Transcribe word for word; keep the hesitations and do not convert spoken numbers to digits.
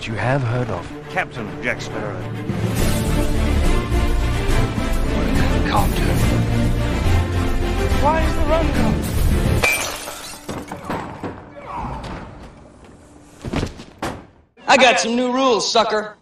you have heard of. Captain Jack Sparrow. Can't do. Why is the run gone? I got some new rules, sucker.